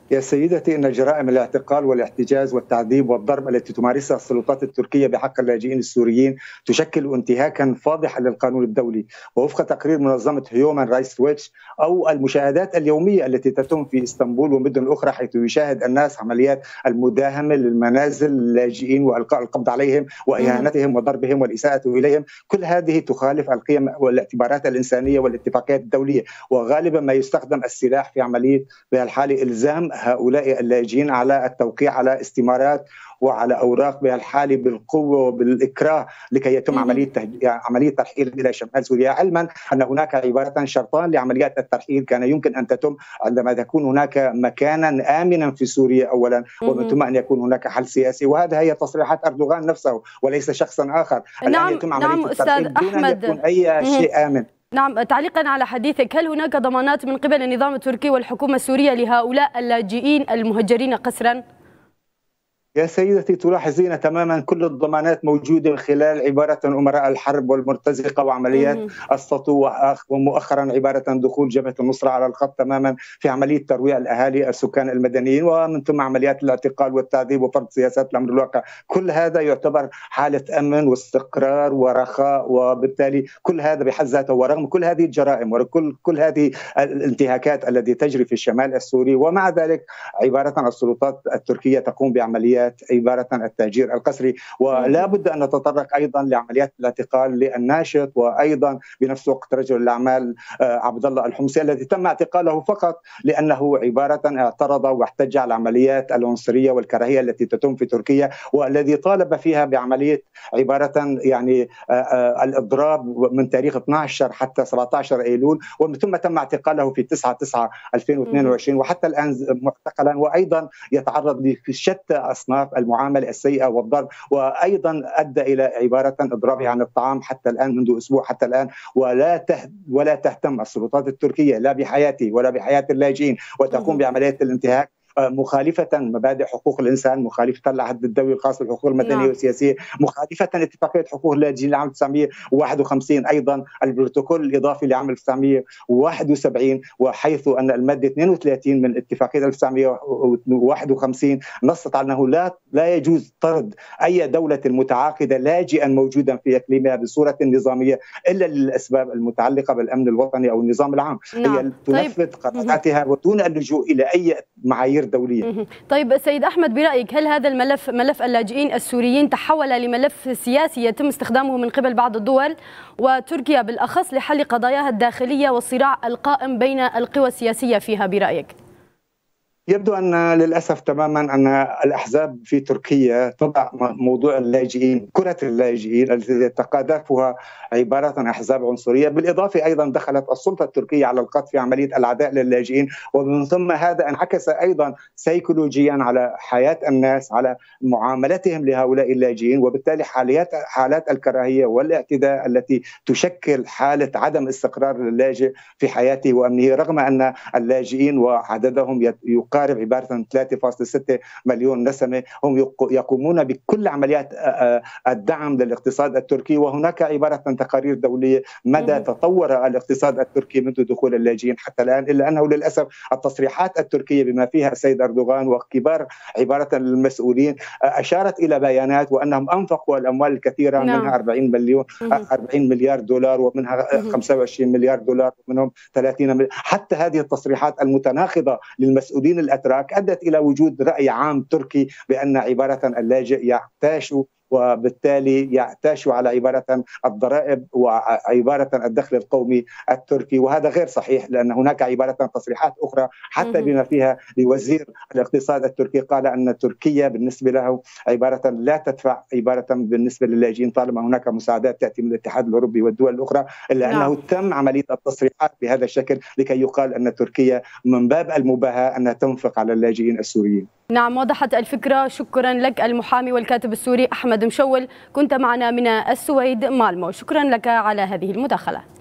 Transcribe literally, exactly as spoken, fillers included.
يا سيدتي، إن جرائم الاعتقال والاحتجاز والتعذيب والضرب التي تمارسها السلطات التركية بحق اللاجئين السوريين تشكل انتهاكا فاضحا للقانون الدولي، ووفق تقرير منظمة هيومان رايتس ويتش أو المشاهدات اليومية التي تتم في اسطنبول ومدن أخرى، حيث يشاهد الناس عمليات المداهمة للمنازل اللاجئين وإلقاء القبض عليهم وإهانتهم وضربهم والإساءة إليهم. كل هذه تخالف القيم والاعتبارات الإنسانية والاتفاقيات الدولية، وغالبا ما يستخدم السلاح في عملية بهالحالة إلزام هؤلاء اللاجئين على التوقيع على استمارات وعلى اوراق بهالحاله بالقوه وبالاكراه لكي يتم عمليه تهج... يعني عمليه ترحيل الى شمال سوريا، علما ان هناك عباره شرطان لعمليات الترحيل كان يمكن ان تتم عندما تكون هناك مكانا امنا في سوريا اولا، ومن ثم ان يكون هناك حل سياسي. وهذا هي تصريحات اردوغان نفسه وليس شخصا اخر. نعم يتم عمليه نعم الترحيل استاذ دون احمد، ان يكون اي شيء امن. نعم، تعليقا على حديثك، هل هناك ضمانات من قبل النظام التركي والحكومة السورية لهؤلاء اللاجئين المهجرين قسرا؟ يا سيدتي، تلاحظين تماما كل الضمانات موجودة من خلال عبارة أمراء الحرب والمرتزقة وعمليات السطو، ومؤخرا عبارة دخول جبهة النصرة على الخط تماما في عملية ترويع الأهالي السكان المدنيين، ومن ثم عمليات الاعتقال والتعذيب وفرض سياسات الأمر الواقع. كل هذا يعتبر حالة أمن واستقرار ورخاء، وبالتالي كل هذا بحد ذاته ورغم كل هذه الجرائم وكل كل هذه الانتهاكات التي تجري في الشمال السوري، ومع ذلك عبارة السلطات التركية تقوم بعمليات عبارة التهجير القسري. ولا بد أن نتطرق أيضا لعمليات الاعتقال للناشط وأيضا بنفس الوقت رجل الأعمال عبد الله الحمصي الذي تم اعتقاله فقط لأنه عبارة اعترض واحتج على العمليات العنصرية والكراهية التي تتم في تركيا، والذي طالب فيها بعملية عبارة يعني الإضراب من تاريخ اثني عشر حتى سبعة عشر أيلول، ومن ثم تم اعتقاله في تسعة تسعة ألفين واثنين وعشرين وحتى الآن معتقلا، وأيضا يتعرض لشتى أصناف المعامله السيئه والضرب، وايضا ادى الى عباره اضرابه عن الطعام حتى الان منذ اسبوع حتى الان. ولا ولا تهتم السلطات التركيه لا بحياته ولا بحياه اللاجئين، وتقوم بعمليات الانتهاك مخالفة مبادئ حقوق الإنسان، مخالفة العهد الدولي الخاص بالحقوق المدنية نعم. والسياسية، مخالفة اتفاقية حقوق اللاجئين لعام ألف وتسعمئة وواحد وخمسين، أيضا البروتوكول الإضافي لعام ألف وتسعمئة وواحد وسبعين، وحيث أن المادة اثنين وثلاثين من اتفاقية ألف وتسعمئة وواحد وخمسين نصت على أنه لا لا يجوز طرد أي دولة متعاقدة لاجئا موجودا في إقليمها بصورة نظامية إلا للأسباب المتعلقة بالأمن الوطني أو النظام العام. نعم. هي تنفذ طيب. قراراتها ودون اللجوء إلى أي معايير دولية. طيب سيد أحمد، برأيك هل هذا الملف ملف اللاجئين السوريين تحول لملف سياسي يتم استخدامه من قبل بعض الدول وتركيا بالأخص لحل قضاياها الداخلية والصراع القائم بين القوى السياسية فيها برأيك؟ يبدو أن للأسف تماما أن الأحزاب في تركيا تضع موضوع اللاجئين، كرة اللاجئين التي تقاذفها عبارة عن أحزاب عنصرية، بالإضافة أيضا دخلت السلطة التركية على القط في عملية العداء للاجئين، ومن ثم هذا انعكس أيضا سيكولوجيا على حياة الناس، على معاملتهم لهؤلاء اللاجئين، وبالتالي حالات حالات الكراهية والاعتداء التي تشكل حالة عدم استقرار للاجئ في حياته وأمنه، رغم أن اللاجئين وعددهم يقارب قارب عبارة عن ثلاثة فاصلة ستة مليون نسمة، هم يقومون بكل عمليات الدعم للاقتصاد التركي. وهناك عبارة عن تقارير دولية مدى تطور الاقتصاد التركي منذ دخول اللاجئين حتى الآن، إلا أنه للأسف التصريحات التركية بما فيها السيد أردوغان وكبار عبارة المسؤولين أشارت إلى بيانات وأنهم أنفقوا الأموال الكثيرة، نعم. منها أربعين مليون أربعين مليار دولار، ومنها خمسة وعشرين مليار دولار، ومنهم ثلاثين مليار. حتى هذه التصريحات المتناقضة للمسؤولين الأتراك أدت إلى وجود رأي عام تركي بأن عبارة اللاجئ يعتاش، وبالتالي يعتاش على عبارة الضرائب وعبارة الدخل القومي التركي، وهذا غير صحيح، لأن هناك عبارة تصريحات أخرى حتى بما فيها لوزير الاقتصاد التركي قال أن تركيا بالنسبة له عبارة لا تدفع عبارة بالنسبة للاجئين طالما هناك مساعدات تأتي من الاتحاد الأوروبي والدول الأخرى، إلا أنه تم عملية التصريحات بهذا الشكل لكي يقال أن تركيا من باب المباهاة أنها تنفق على اللاجئين السوريين. نعم، وضحت الفكرة. شكرا لك المحامي والكاتب السوري أحمد مشول، كنت معنا من السويد مالمو. شكرا لك على هذه المداخلة.